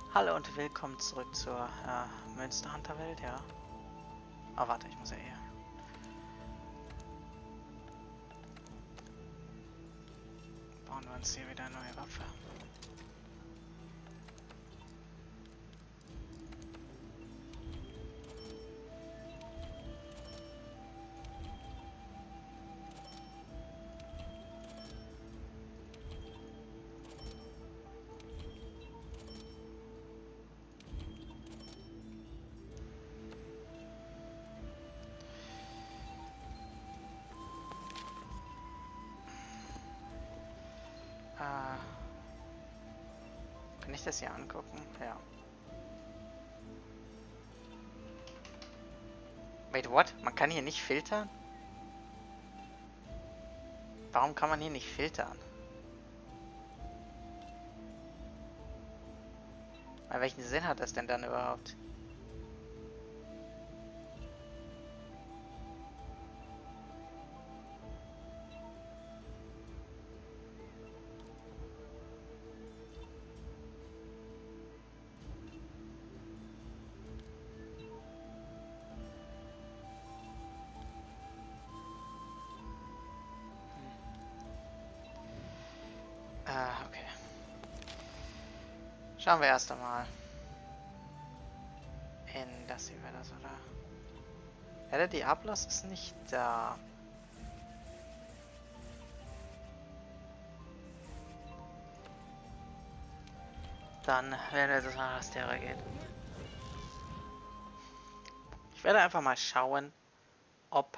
Hallo und willkommen zurück zur Monster Hunter Welt, ja. Oh, warte, ich muss ja hier. Bauen wir uns hier wieder eine neue Waffe. Kann ich das hier angucken? Ja. Wait, what? Man kann hier nicht filtern? Warum kann man hier nicht filtern? Weil welchen Sinn hat das denn dann überhaupt? Okay. Schauen wir erst einmal. In das hier wäre das, oder? Ja, der Diablos ist nicht da. Dann werde das nach Asteria gehen. Ich werde einfach mal schauen, ob...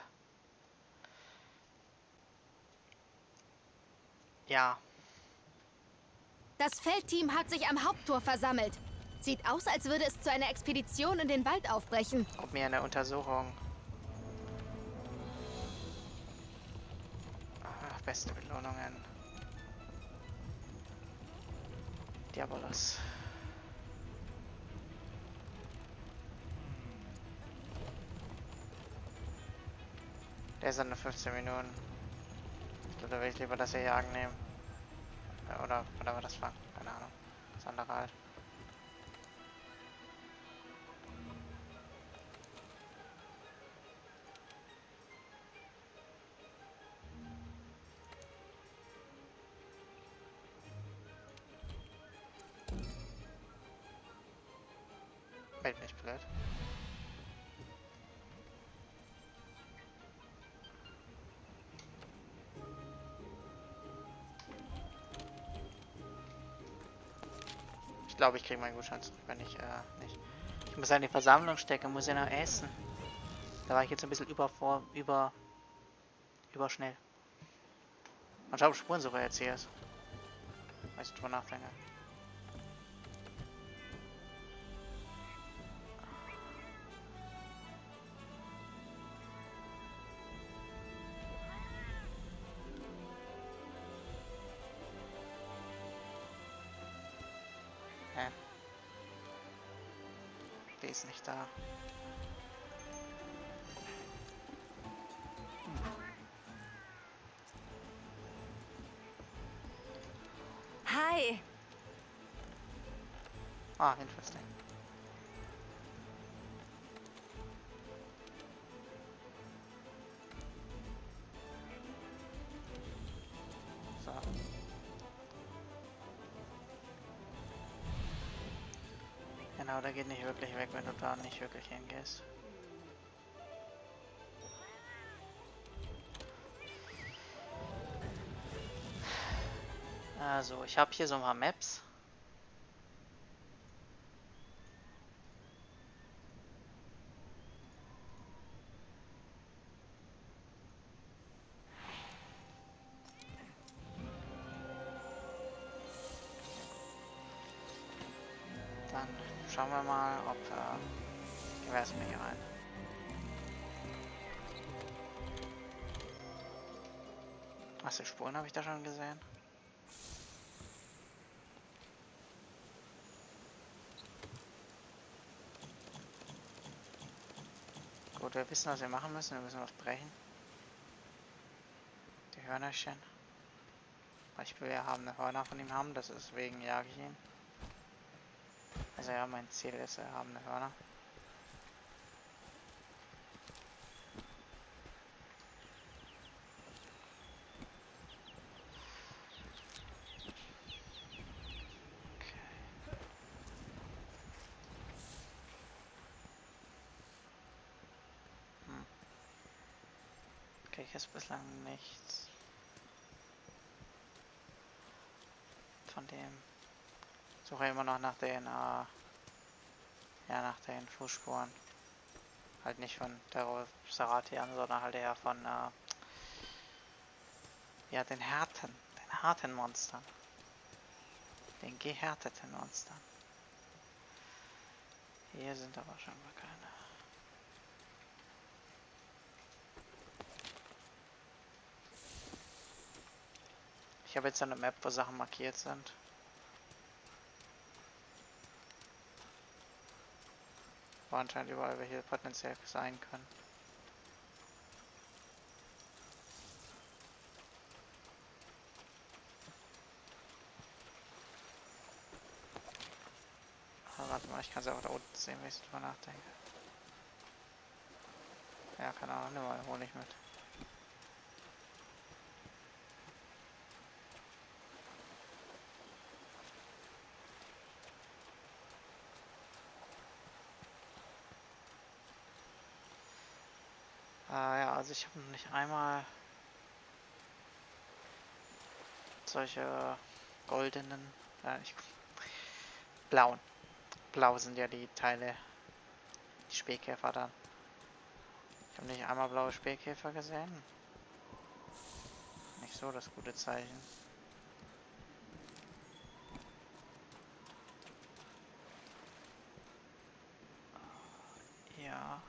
Ja. Das Feldteam hat sich am Haupttor versammelt. Sieht aus, als würde es zu einer Expedition in den Wald aufbrechen. Ob mir eine Untersuchung... Ach, beste Belohnungen. Diabolos. Der ist dann nur 15 Minuten. Oder will ich lieber das hier jagen nehmen? Oder war das Fang? Keine Ahnung. Das andere halt. Bin nicht blöd. Ich glaube, ich kriege meinen Gutschein zurück, wenn ich nicht. Ich muss an die Versammlung stecken, muss ja noch essen. Da war ich jetzt ein bisschen überschnell. Mal schauen, ob Spurensuche jetzt hier ist. Weiß ich drüber nachdenke. Die ist nicht da. Hi. Ah, interesting. So. Genau, der geht nicht wirklich weg, wenn du da nicht wirklich hingehst. Also, ich habe hier so ein paar Maps. Dann schauen wir mal, ob gehen wir erstmal hier rein. Was für Spuren habe ich da schon gesehen? Gut, wir wissen, was wir machen müssen. Wir müssen was brechen. Die Hörnerchen. Weil ich will ja haben, eine Hörner von ihm haben, deswegen jage ich ihn. Also ja, mein Ziel ist erhabene Hörner. Okay, hier ist bislang nichts. Von dem. Suche immer noch nach den, ja, nach den Fußspuren. Halt nicht von der Saratian, sondern halt eher von, ja, den harten Monstern. Den gehärteten Monstern. Hier sind aber scheinbar keine. Ich habe jetzt eine Map, wo Sachen markiert sind. Wo anscheinend überall welche potenziell sein können. Aber warte mal, ich kann es auch da unten sehen, wenn ich drüber nachdenke. Ja, keine Ahnung, nimm mal Honig mit. Ja, also ich habe noch nicht einmal solche goldenen, nicht blauen. Blau sind ja die Teile, die Spähkäfer dann. Ich habe nicht einmal blaue Spähkäfer gesehen. Nicht so das gute Zeichen. Ja.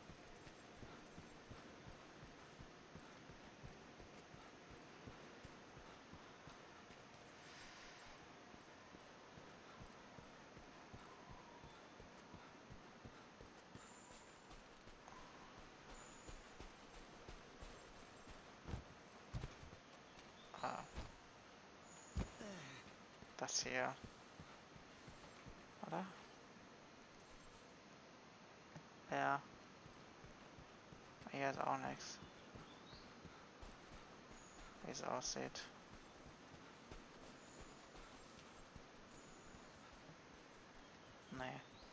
Das hier. Oder? Ja. Hier ist auch nichts. Wie es aussieht. Nee.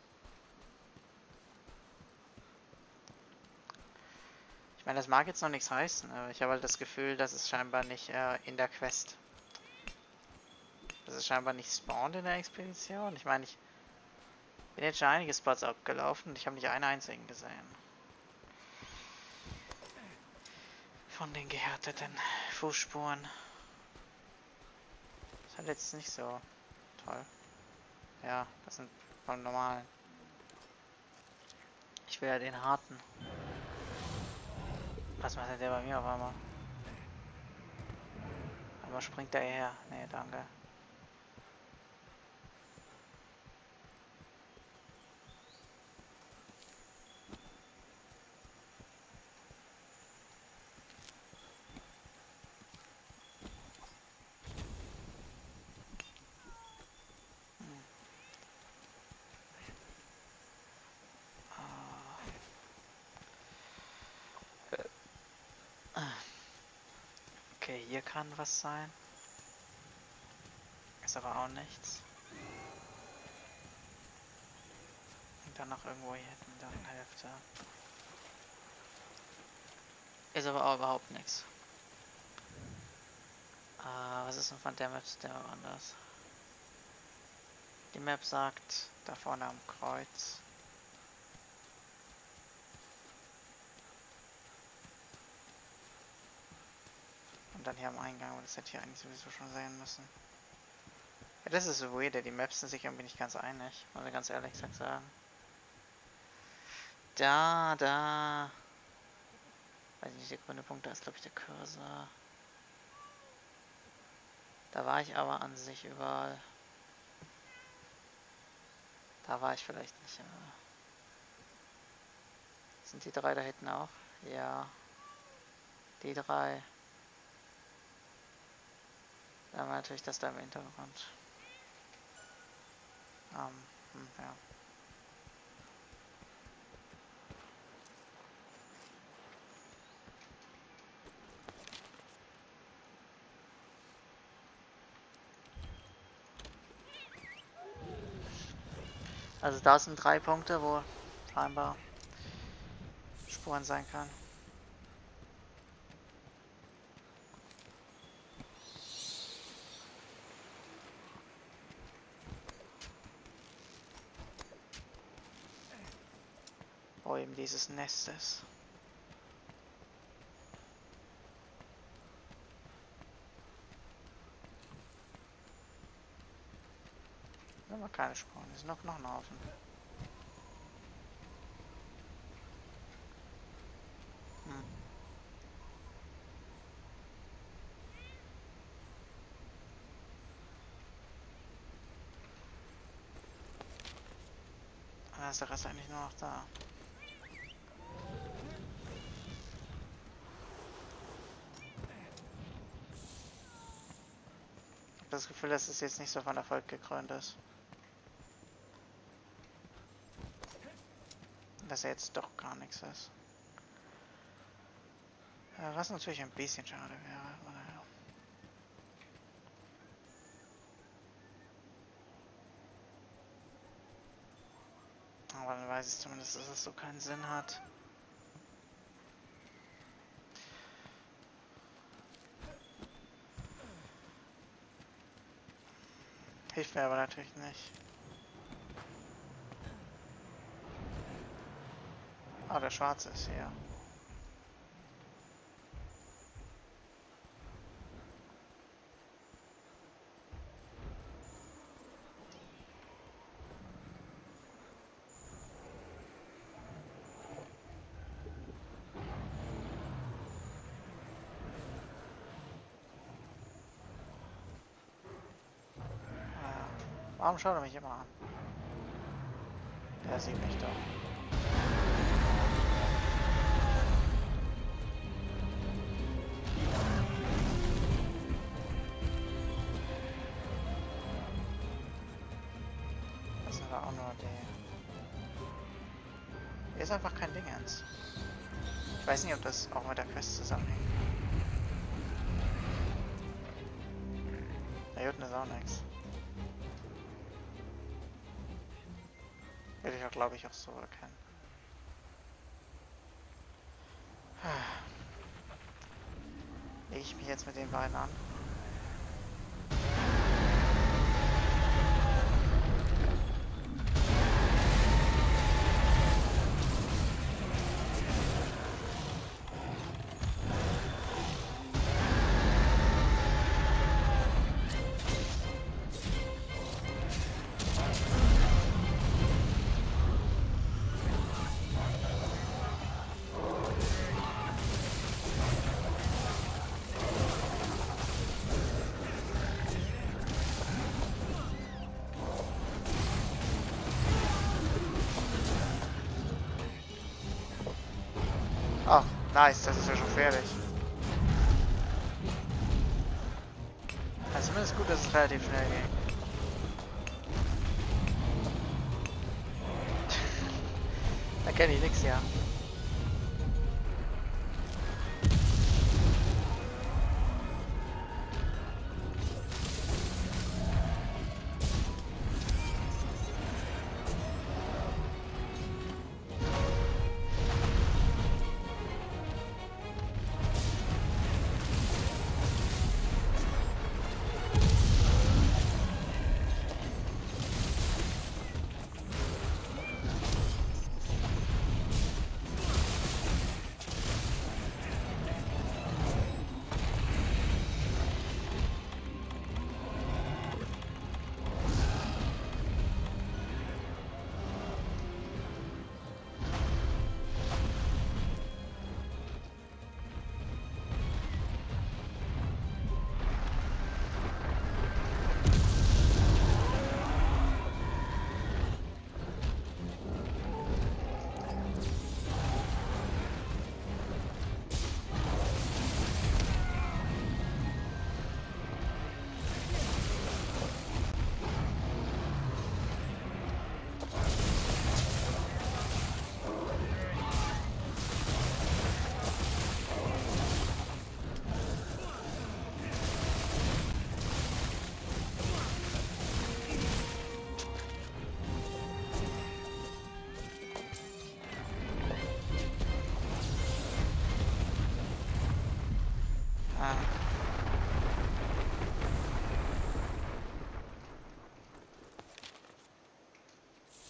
Ich meine, das mag jetzt noch nichts heißen, aber ich habe halt das Gefühl, dass es scheinbar nicht in der Quest. Dass es scheinbar nicht spawnt in der Expedition. Ich meine, ich bin jetzt schon einige Spots abgelaufen und ich habe nicht einen einzigen gesehen. Von den gehärteten Fußspuren. Das ist halt jetzt nicht so toll. Ja, das sind vom normalen. Ich will ja den harten. Was macht der bei mir auf einmal? Einmal springt er her. Nee, danke. Okay, hier kann was sein. Ist aber auch nichts. Und dann noch irgendwo hier hinten, da in der Hälfte. Ist aber auch überhaupt nichts. Was ist denn von der Map anders? Die Map sagt, da vorne am Kreuz. Und dann hier am Eingang, aber das hätte hier eigentlich sowieso schon sein müssen. Ja, das ist so weird, die Maps sind sich irgendwie nicht ganz einig, muss ich ganz ehrlich sagen. Da. Weiß nicht, der grüne Punkt, da ist glaube ich der Cursor. Da war ich aber an sich überall. Da war ich vielleicht nicht. Sind die drei da hinten auch? Ja. Die drei. Da haben wir natürlich das da im Hintergrund. Ja. Also da sind 3 Punkte, wo scheinbar Spuren sein kann. Wo eben dieses Nest ist. Aber keine Spuren, es ist noch ein Haufen. Dann ist der Rest eigentlich nur noch da. Ich habe das Gefühl, dass es jetzt nicht so von Erfolg gekrönt ist. Dass er jetzt doch gar nichts ist. Was natürlich ein bisschen schade wäre. Aber naja. Aber dann weiß ich zumindest, dass es so keinen Sinn hat. Hilft mir aber natürlich nicht. Ah, der Schwarze ist hier. Warum schaut er mich immer an? Der sieht mich doch. Das ist aber auch nur der. Hier ist einfach kein Dingens. Ich weiß nicht, ob das auch mit der Quest zusammenhängt. Da unten ist auch nichts. Will ich auch, glaube ich, auch so erkennen. Lege ich mich jetzt mit den beiden an? Oh, nice, das ist ja schon fertig. Also zumindest gut, dass es relativ schnell ging. Da kenne ich nix, ja.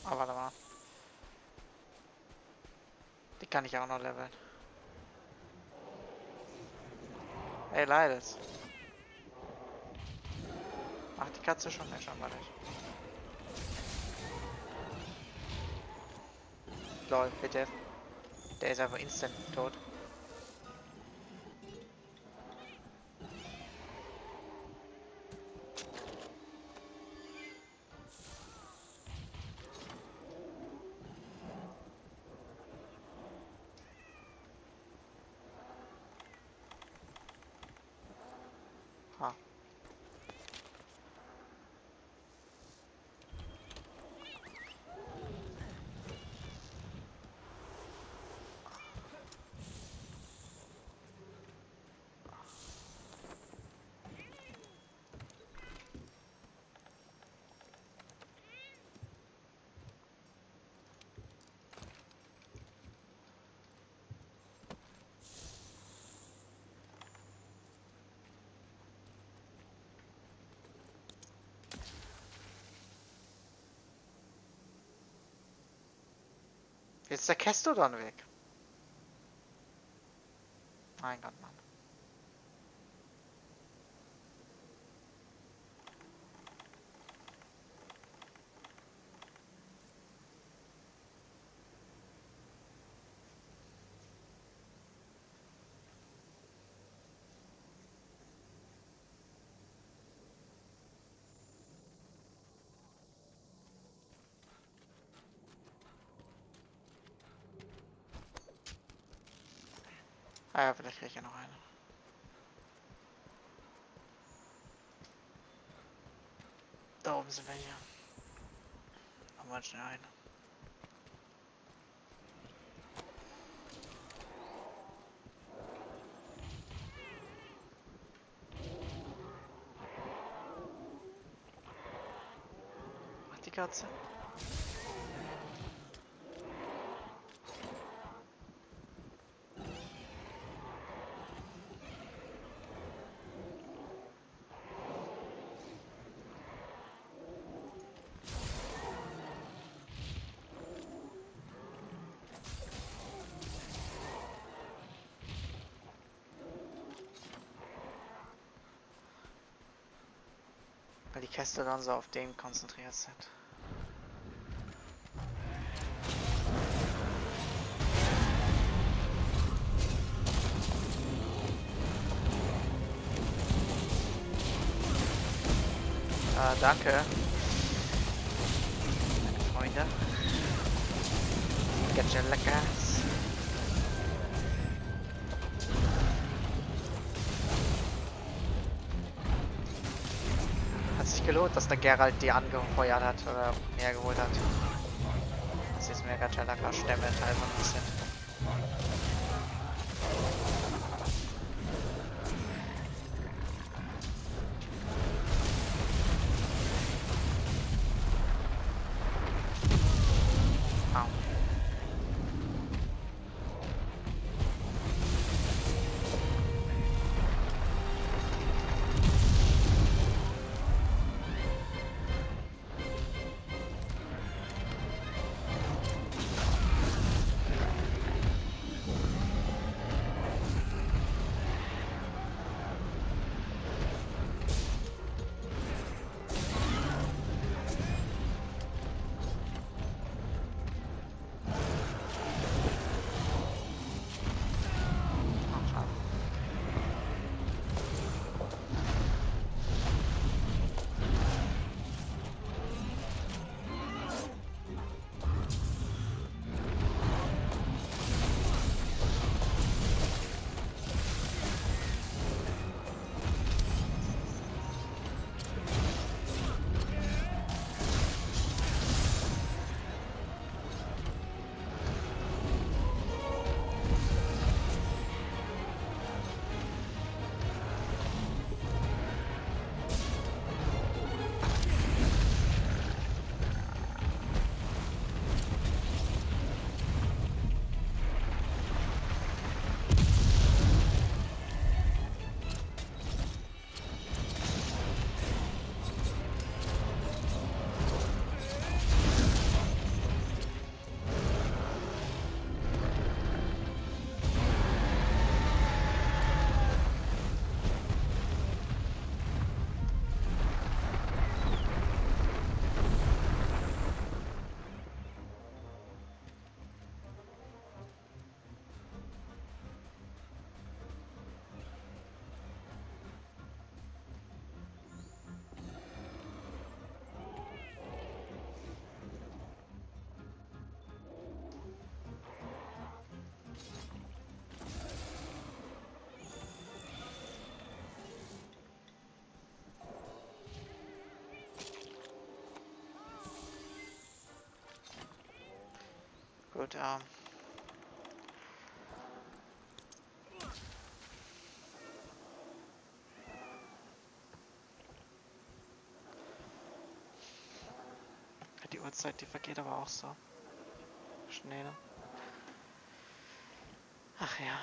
Oh, warte mal. Die kann ich auch noch leveln. Ey, leidet. Macht die Katze schon? Ne, scheinbar nicht. Lol, bitte. Der ist einfach instant tot. Ha. Jetzt ist der Kestodon weg. Mein Gott, Mann. Ah ja, vielleicht kriege ich ja noch eine. Da oben sind wir hier. Machen wir schnell eine. Macht die Katze? Weil die Käste dann so auf den konzentriert sind. Danke. Meine Freunde. Get your leckers. Hat sich gelohnt, dass der Geralt die angefeuert hat oder hergeholt hat. Das ist mega Chalaka Stämme teilweise ein bisschen. Gut, die Uhrzeit, die vergeht aber auch so schnell. Ach ja.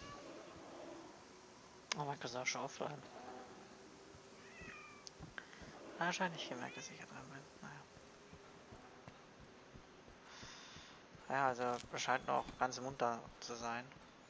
Oh, Microsoft schon offline. Wahrscheinlich gemerkt, dass ich hier dran bin. Naja. Ja, also scheint noch ganz munter zu sein.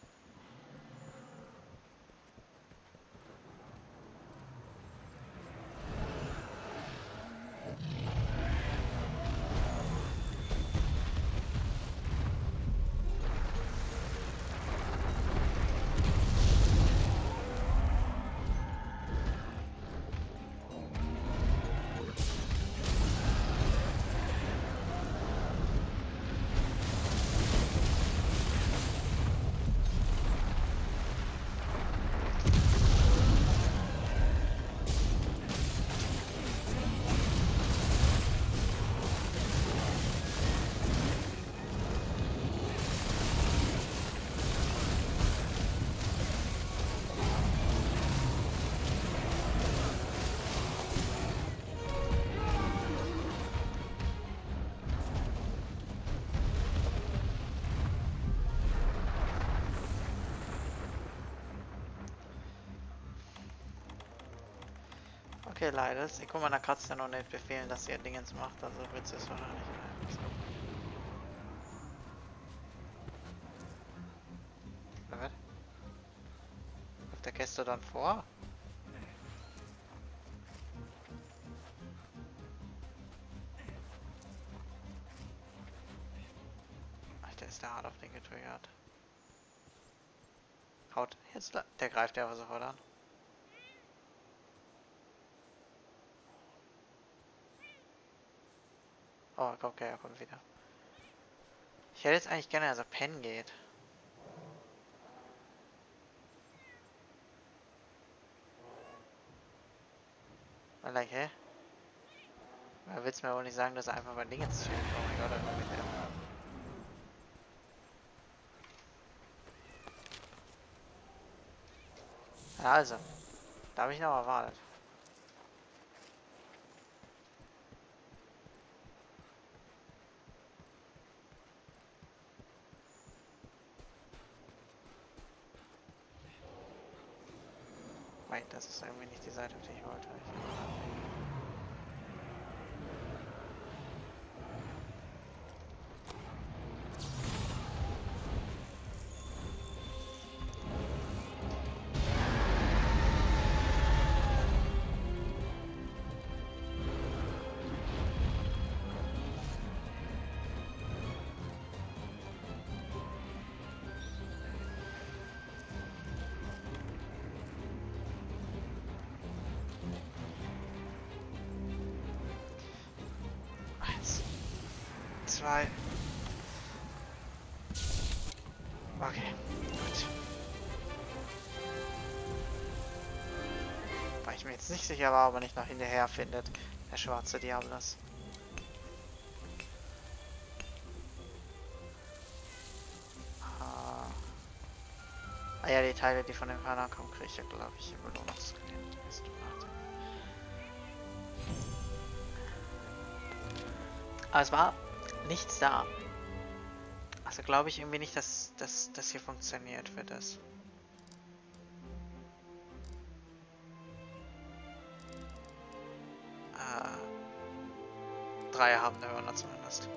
Okay, leider. Ich guck mal, da kannst du ja noch nicht befehlen, dass sie ihr Dingens macht, also wird sie es wahrscheinlich nicht. Was? Läuft der Käste dann vor? Alter, ist der hart auf den getriggert. Haut jetzt, der greift ja aber sofort an. Oh, okay, er kommt wieder. Ich hätte jetzt eigentlich gerne, dass er pennen geht. Weil, like, hä? Er will mir wohl nicht sagen, dass er einfach mein Ding jetzt chillt. Oh mein Gott, einfach mit der. Ja, also. Da habe ich noch erwartet. Wait, das ist irgendwie nicht die Seite, auf die ich wollte. Eins, zwei. Okay, gut. Weil ich mir jetzt nicht sicher war, ob er nicht noch hinterher findet, der schwarze Diablos. Ah ja, die Teile, die von dem Hörner kommen, kriege ich ja, glaube ich, im Belohnungsscreen. Aber es war nichts da. Also glaube ich irgendwie nicht, dass das hier funktioniert für das. Drei haben eine Hörner zumindest.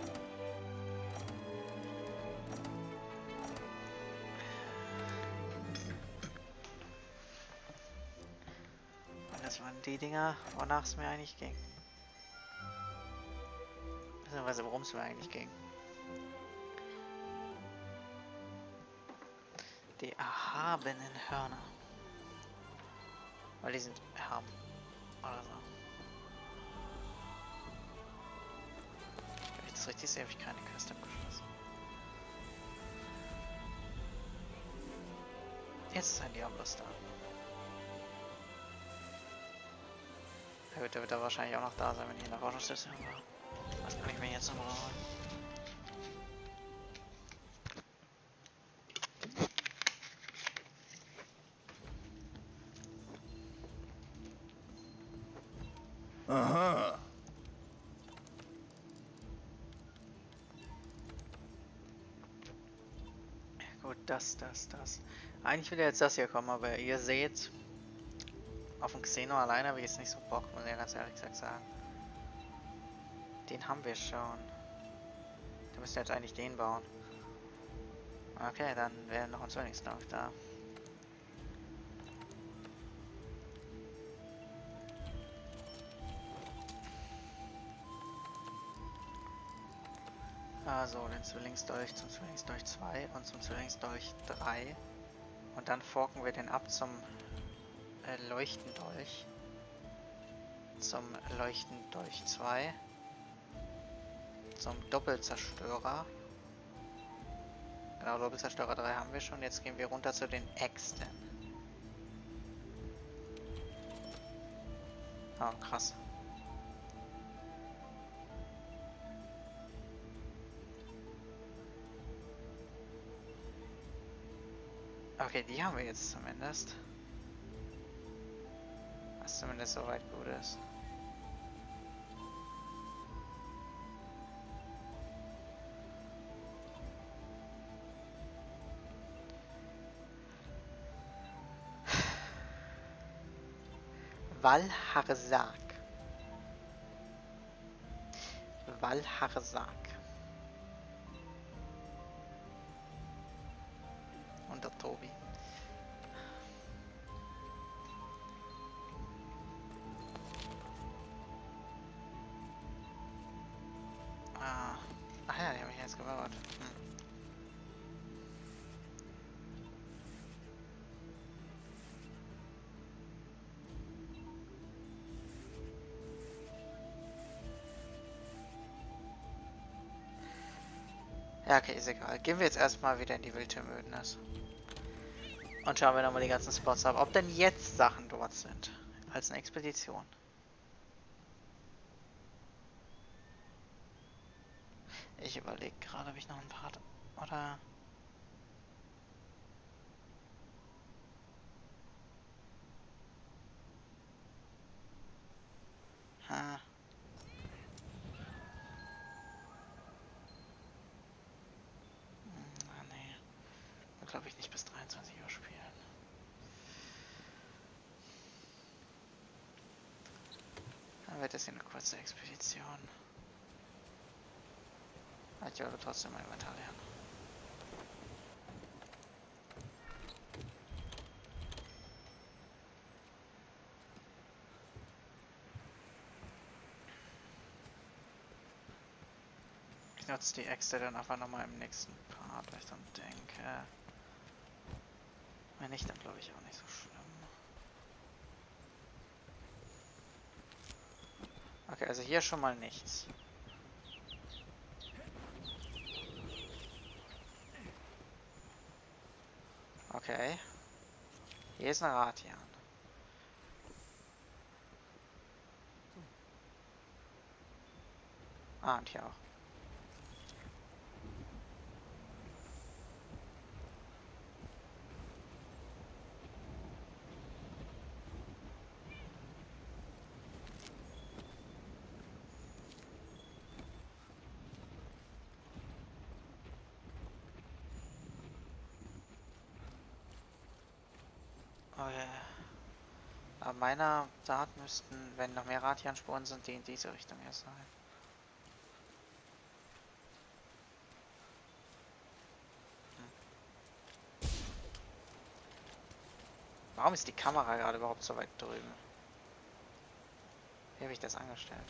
Und das waren die Dinger, wonach es mir eigentlich ging. Beziehungsweise worum es mir eigentlich ging. Die erhabenen Hörner. Weil die sind erhaben. Oder so. Wenn ich das richtig sehe, habe ich keine Quest abgeschlossen. Jetzt ist ein Diablos da. Ja gut, der wird da wahrscheinlich auch noch da sein, wenn ich in der Forschungsstation war. Was kann ich mir jetzt noch holen? Aha. Gut, das. Eigentlich will ja jetzt das hier kommen, aber ihr seht, auf dem Xeno alleine habe ich jetzt nicht so Bock, muss ich ja ganz ehrlich gesagt sagen. Den haben wir schon. Da müssen wir jetzt eigentlich den bauen. Okay, dann wäre noch ein Zwillingslauf da. Also den Zwillingsdolch zum Zwillingsdolch 2 und zum Zwillingsdolch 3. Und dann forken wir den ab zum Leuchtendolch. Zum Leuchtendolch 2. Zum Doppelzerstörer. Genau, Doppelzerstörer 3 haben wir schon. Jetzt gehen wir runter zu den Äxten. Oh, krass. Okay, die haben wir jetzt zumindest. Was zumindest soweit gut ist. Valharzak. Valharzak. Und der Tobi. Ach ja, die habe ich jetzt gebaut. Ja, okay, ist egal. Gehen wir jetzt erstmal wieder in die Wildtürmödnis. Und schauen wir nochmal die ganzen Spots ab, ob denn jetzt Sachen dort sind. Als eine Expedition. Ich überlege gerade, ob ich noch ein Part... Oder... Ha. Nee. Glaube ich nicht bis 23 Uhr spielen. Dann wird das hier eine kurze Expedition. Ich werde trotzdem mein Inventar lernen. Ich nutze die Äxte dann einfach nochmal im nächsten Part, weil ich dann denke... Wenn nicht, dann glaube ich auch nicht so schlimm. Okay, also hier schon mal nichts. Okay. Hier ist eine Ratian. Ah, und hier auch. Okay. Aber meiner Saat müssten, wenn noch mehr Ratian-Spuren sind, die in diese Richtung hier sein. Warum ist die Kamera gerade überhaupt so weit drüben? Wie habe ich das angestellt?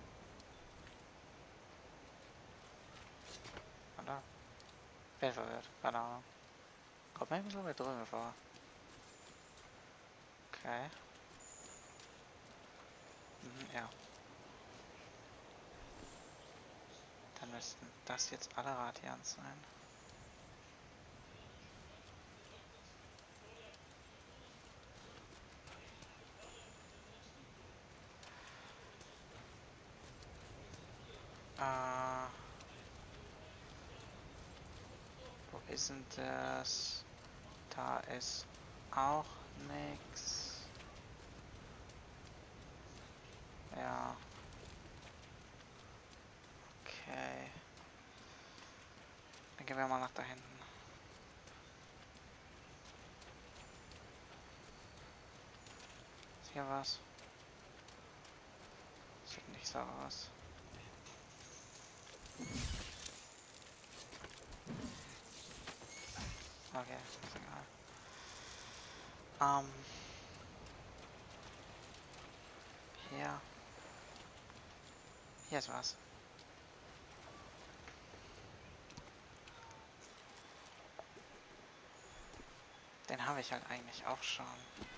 Oder? Bin verwirrt, keine Ahnung. Kommt mir so weit drüben vor. Okay. Ja. Dann müssten das jetzt alle Ratians sein. Wo ist denn das? Da ist auch nix. Ja. Okay. Dann gehen wir mal nach da hinten. Ist hier was? Sieht nicht so aus. Okay, ist egal. Hier. Hier ist was. Den habe ich halt eigentlich auch schon.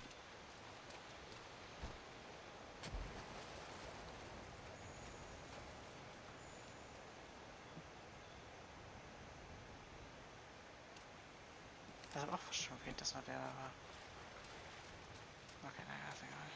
Das ist aber auch fast schon weird, dass nur der da war. Okay, naja, ist egal.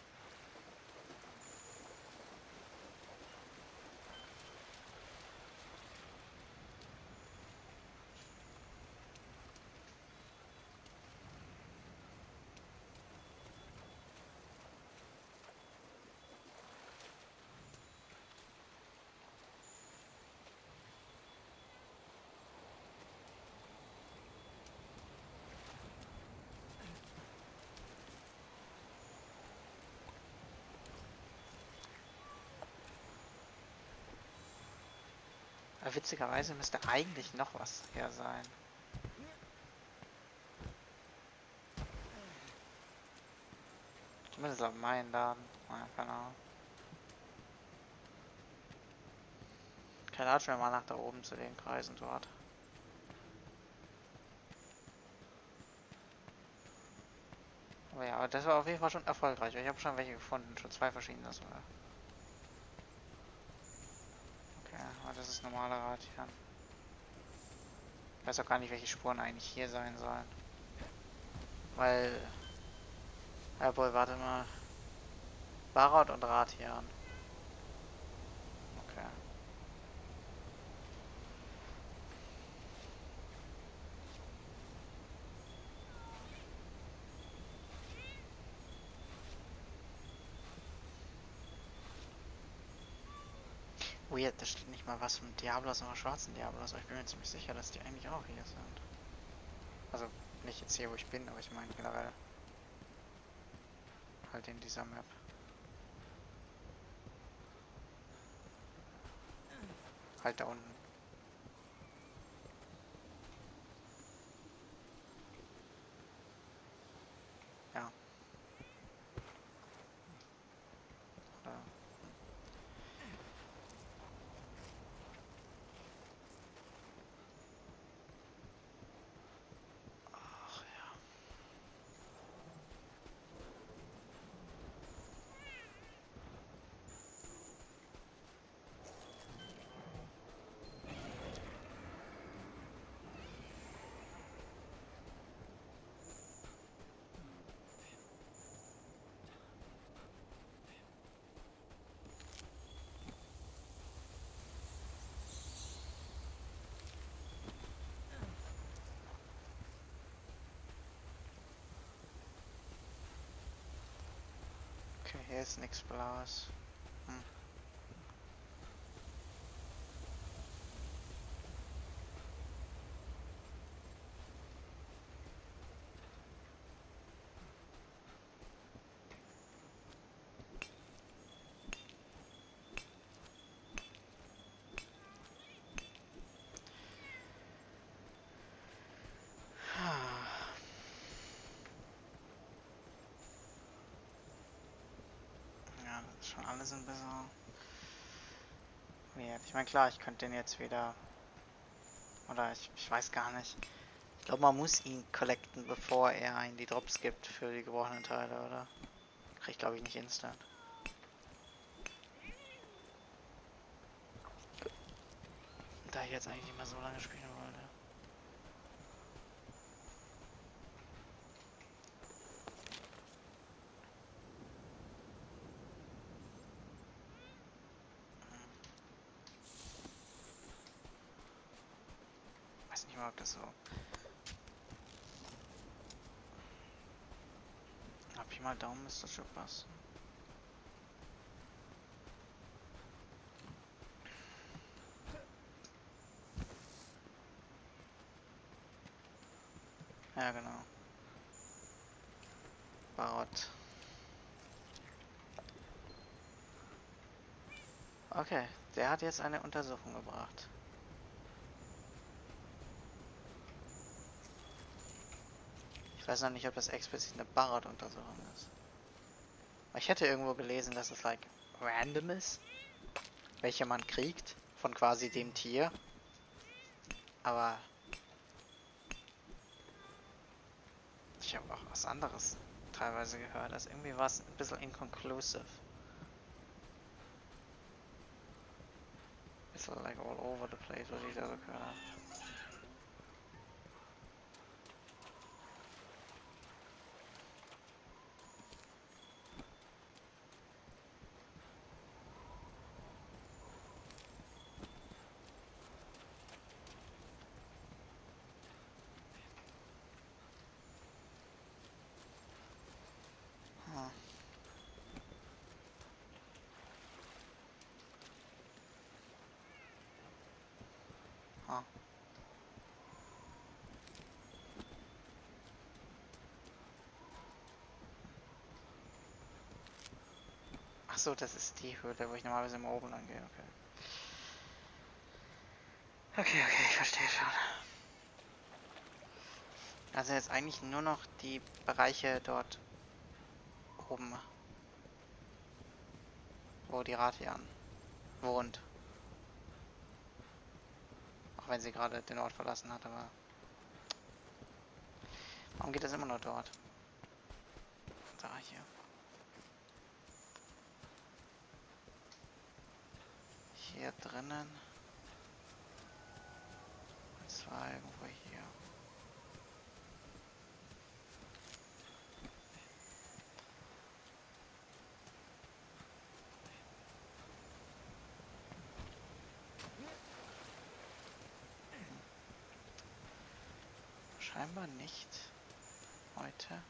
Aber witzigerweise müsste eigentlich noch was hier sein. Zumindest auf meinen Laden. Ja, keine Ahnung. Okay, latschen wir mal nach da oben zu den Kreisen dort. Aber ja, aber das war auf jeden Fall schon erfolgreich. Ich habe schon welche gefunden, schon 2 verschiedene sogar. Okay, aber das ist normaler Radian. Ich weiß auch gar nicht, welche Spuren eigentlich hier sein sollen. Weil... Jawohl, warte mal. Barot und Ratian. Okay. Weird, da steht nicht mal was vom Diablos oder schwarzen Diablos, aber ich bin mir ziemlich sicher, dass die eigentlich auch hier sind. Also nicht jetzt hier, wo ich bin, aber ich meine generell halt in dieser Map. Halt da unten. Ja. Oder ach ja. Okay, hier ist nichts Blaues. Hm. Ja, das ist schon alles ein bisschen weird. Ich meine, klar, ich könnte den jetzt wieder... Oder ich weiß gar nicht. Ich glaube, man muss ihn collecten, bevor er einen die Drops gibt für die gebrochenen Teile, oder? Krieg ich, glaube ich, nicht instant. Da ich jetzt eigentlich nicht mehr so lange spielen wollte. Weiß nicht mal, ob das so... Pi mal Daumen ist das schon passen. Ja, genau. Barot. Okay, der hat jetzt eine Untersuchung gebracht. Ich weiß noch nicht, ob das explizit eine Barot-Untersuchung ist. Ich hätte irgendwo gelesen, dass es like random ist, welche man kriegt von quasi dem Tier. Aber ich habe auch was anderes teilweise gehört. Also irgendwie war es ein bisschen inconclusive. Bisschen like all over the place, was ich da so gehört habe. Hm. Hm. Ach so, das ist die Höhle, wo ich normalerweise immer oben lang gehe. Okay. Okay, ich verstehe schon. Also jetzt eigentlich nur noch die Bereiche dort oben, wo die Ratian wohnt. Auch wenn sie gerade den Ort verlassen hat, aber... Warum geht das immer nur dort? Da, hier. Hier drinnen. Und zwar irgendwo hier. Scheinbar nicht heute.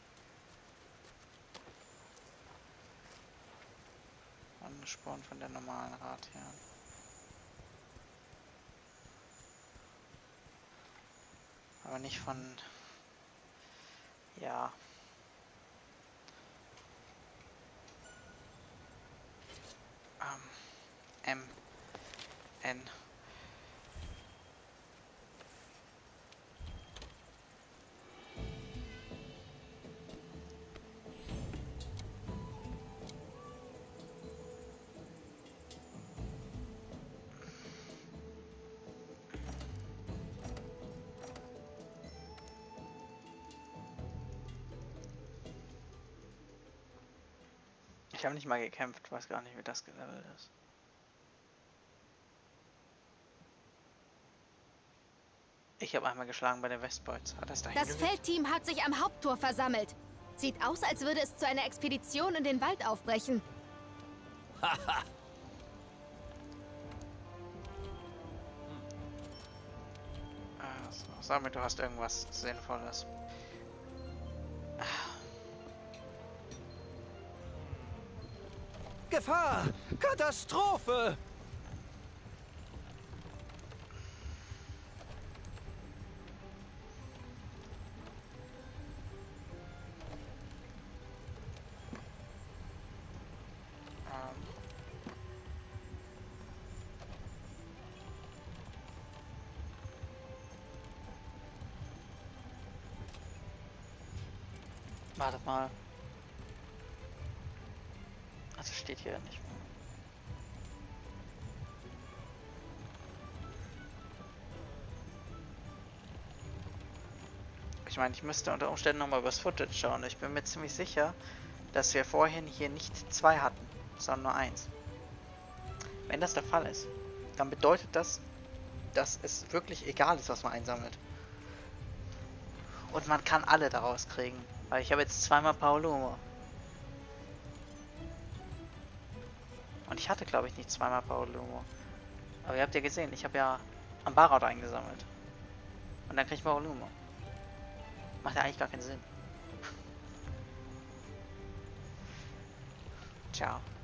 Und Spuren von der normalen Ratian. Aber nicht von... Ja. N. Ich habe nicht mal gekämpft, weiß gar nicht, wie das gelevelt ist. Ich habe einmal geschlagen bei den Westboys. Hat das dahin Das Feldteam hat sich am Haupttor versammelt. Sieht aus, als würde es zu einer Expedition in den Wald aufbrechen. Haha. Also, sag mir, du hast irgendwas Sinnvolles. Gefahr! Katastrophe! Wartet mal. Also steht hier nicht mehr. Ich meine, ich müsste unter Umständen nochmal übers Footage schauen. Ich bin mir ziemlich sicher, dass wir vorhin hier nicht 2 hatten, sondern nur 1. Wenn das der Fall ist, dann bedeutet das, dass es wirklich egal ist, was man einsammelt. Und man kann alle daraus kriegen. Weil ich habe jetzt 2-mal Paolumo. Und ich hatte, glaube ich, nicht 2-mal Paolumo. Aber ihr habt ja gesehen, ich habe ja am Barot eingesammelt. Und dann kriege ich Paolumo. Macht ja eigentlich gar keinen Sinn. Ciao.